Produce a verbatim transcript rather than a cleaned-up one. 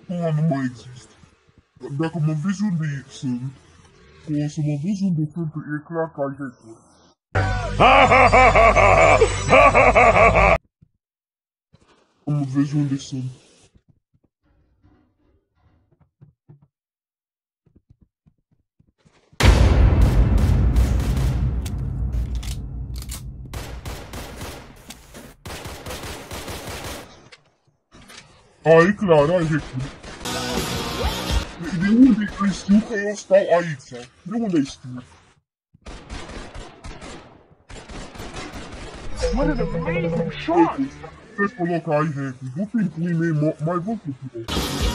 ăla nu mai există. Dacă mă vezi unde sunt, o să mă vezi unde sunt, e clar că ai hack-uri. Mă vezi unde sunt. Ai clar, ai hack-uri. De unde ai știut că eu stau aici? De unde ai știut? What an amazing shot! Vezi pe loc că ai hack-uri. Du-te în pui mei, mai văd cu tine.